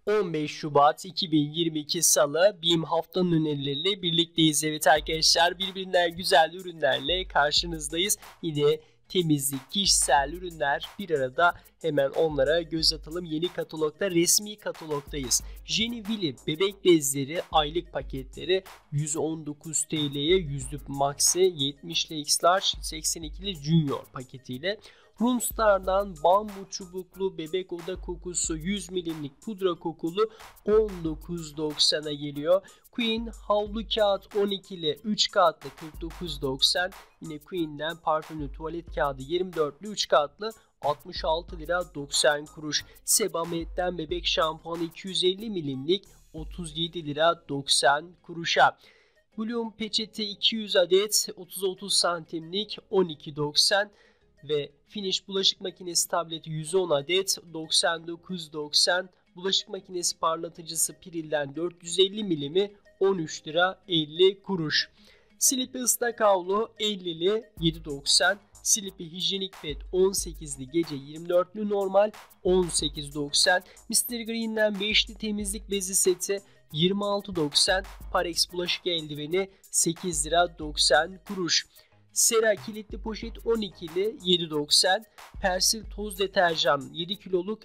15 Şubat 2022 Salı BİM haftanın önerileriyle birlikteyiz. Evet arkadaşlar, birbirinden güzel ürünlerle karşınızdayız. Yine temizlik, kişisel ürünler bir arada, hemen onlara göz atalım. Yeni katalogda, resmi katalogdayız. Jenny Willy bebek bezleri aylık paketleri 119 TL'ye, 100'lük Maxi, 70'li X-Large, 82'li Junior paketiyle. Roomstar'dan bambu çubuklu bebek oda kokusu 100 milimlik pudra kokulu 19.90'a geliyor. Queen havlu kağıt 12'li 3 katlı 49.90. Yine Queen'den parfümlü tuvalet kağıdı 24'lü 3 katlı 66 lira 90 kuruş. Sebamet'ten bebek şampuanı 250 milimlik 37 lira 90 kuruşa. Bloom peçete 200 adet 30-30 santimlik 12.90 ve Finish bulaşık makinesi tableti 110 adet 99.90. Bulaşık makinesi parlatıcısı Piril'den 450 milimi 13 lira 50 kuruş. Sleepy ıslak havlu 50'li 7.90. Sleepy hijyenik pet 18'li gece 24'lü normal 18.90. Mr. Green'den 5'li temizlik bezi seti 26.90. Parex bulaşık eldiveni 8 lira 90 kuruş. Sera kilitli poşet 12'li 7.90. Persil toz deterjan 7 kiloluk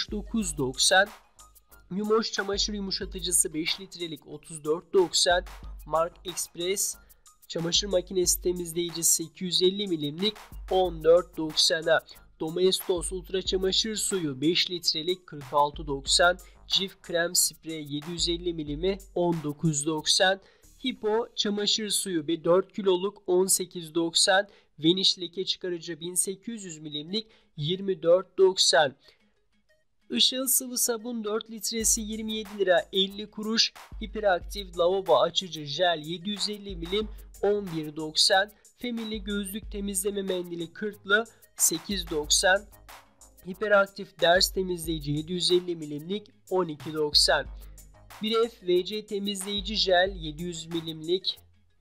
69.90. Yumoş çamaşır yumuşatıcısı 5 litrelik 34.90. Mark Express çamaşır makinesi temizleyicisi 250 milimlik 14.90'a. Domestos ultra çamaşır suyu 5 litrelik 46.90. Cif krem sprey 750 milimi 19.90. Hippo çamaşır suyu 4 kiloluk 18.90. Vanish leke çıkarıcı 1800 milimlik 24.90. Işıl sıvı sabun 4 litresi 27 lira 50 kuruş. Hiperaktif lavabo açıcı jel 750 milim 11.90. Family gözlük temizleme mendili 40'lı 8.90. Hiperaktif ders temizleyici 750 milimlik 12.90. Bref VC temizleyici jel 700 milimlik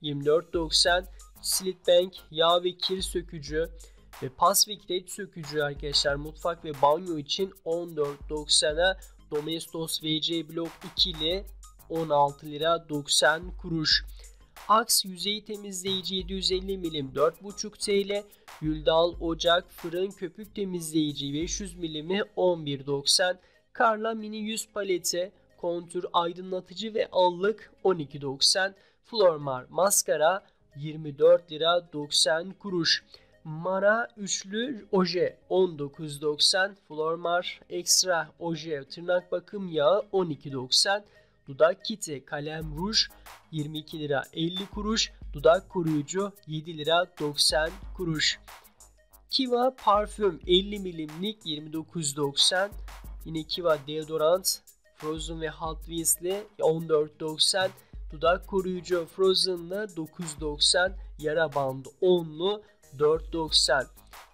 24.90. Slitbank yağ ve kir sökücü ve pas ve kireç sökücü arkadaşlar mutfak ve banyo için 14.90'a. Domestos VC blok 2'li 16 lira 90 kuruş. Axe yüzey temizleyici 750 milim 4.5 TL. Yüldal ocak fırın köpük temizleyici 500 milimi 11.90. Carla mini yüz paleti kontür aydınlatıcı ve allık 12.90. Flormar maskara 24 lira 90 kuruş. Mara üçlü oje 19.90. Flormar ekstra oje tırnak bakım yağı 12.90. Dudak kiti kalem ruj 22 lira 50 kuruş. Dudak koruyucu 7 lira 90 kuruş. Kiva parfüm 50 milimlik 29.90. Yine Kiva deodorant Frozen ve Hot Wheels'li 14.90. Dudak koruyucu Frozen'lı 9.90. Yara bandı 10'lu 4.90.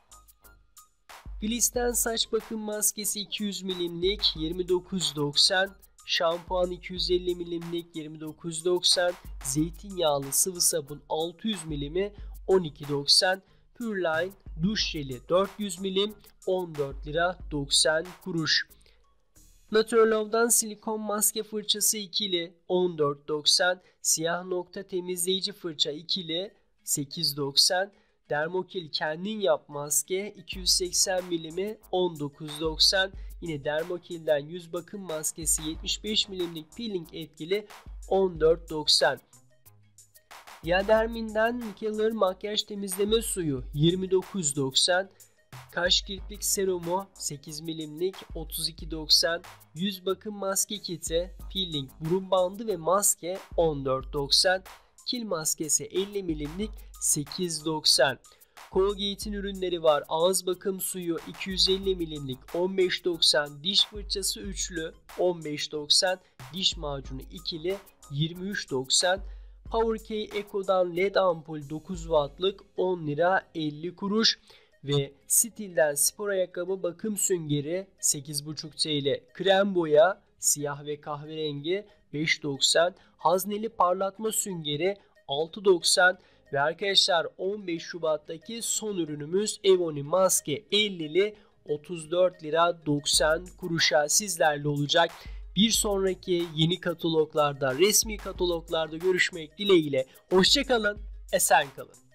Glisten saç bakım maskesi 200 milimlik 29.90. Şampuan 250 milimlik 29.90. Zeytinyağlı sıvı sabun 600 milimi 12.90. Pureline duş jeli 400 milim 14 lira 90 kuruş. Naturalove'dan silikon maske fırçası ikili 14.90. Siyah nokta temizleyici fırça ikili 8.90. Dermokil kendin yap maske 280 milimi 19.90. Yine Dermokil'den yüz bakım maskesi 75 milimlik peeling etkili 14.90. Yadermin'den Mikeller makyaj temizleme suyu 29.90. Kaş kirpik serumu 8 milimlik 32.90. Yüz bakım maske kiti, peeling, burun bandı ve maske 14.90. Kil maskesi 50 milimlik 8.90. Colgate'in ürünleri var. Ağız bakım suyu 250 milimlik 15.90. Diş fırçası üçlü 15.90. Diş macunu ikili 23.90. PowerK Eco'dan LED ampul 9 wattlık 10 lira 50 kuruş. Ve Stil'den spor ayakkabı bakım süngeri 8,5 TL. Krem boya siyah ve kahverengi 5.90. Hazneli parlatma süngeri 6.90. Ve arkadaşlar 15 Şubat'taki son ürünümüz Evoni maske 50'li 34 lira 90 kuruşa sizlerle olacak. Bir sonraki yeni kataloglarda, resmi kataloglarda görüşmek dileğiyle. Hoşça kalın, esen kalın.